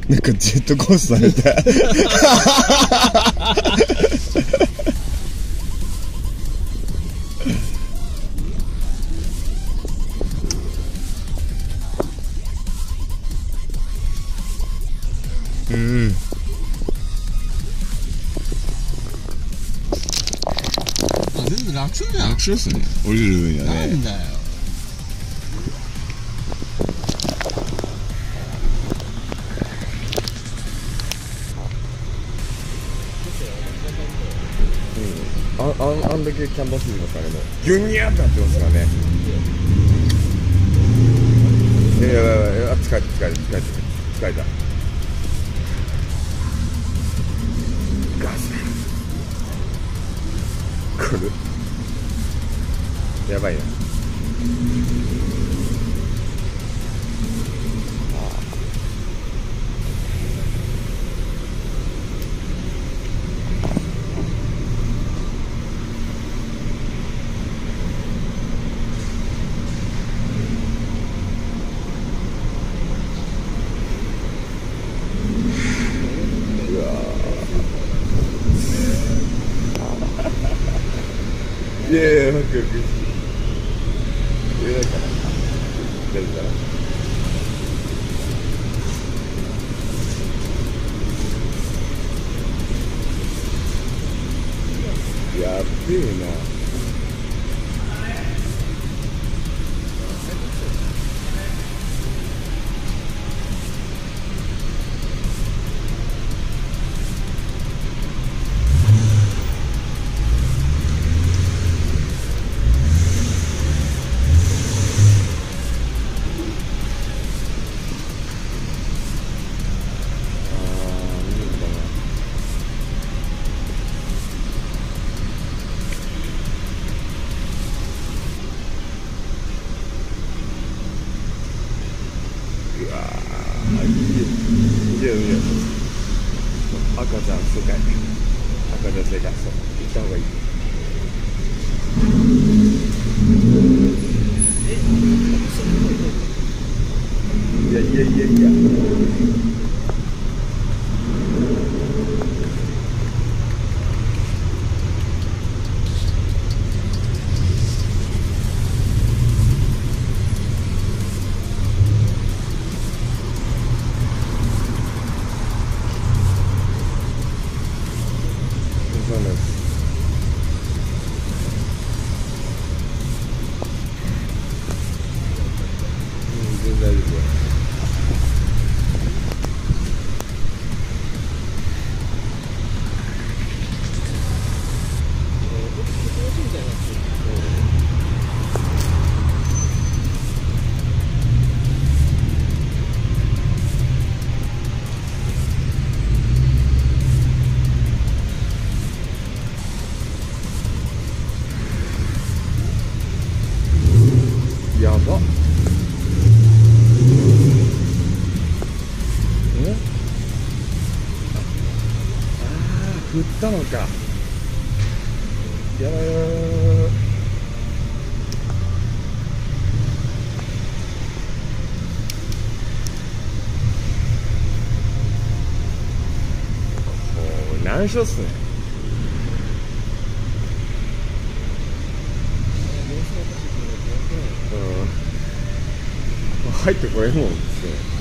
なんかジェットコースターみたい全然楽勝じゃん。 楽勝っすね、降りる分やね。 なんだよ。 あんだけキャンバスにますからね、もうギュニャーってなってますからね。いやいやいや、疲れた。ガスこれやばいな。いやいや、なんか大丈夫かな。やっべえな。赤ちゃん世界、そう行った方がいい。いやそうなんです。全然大丈夫よ。やばっ。振ったのか。やばい。難所っすね。入ってこれんもんですね。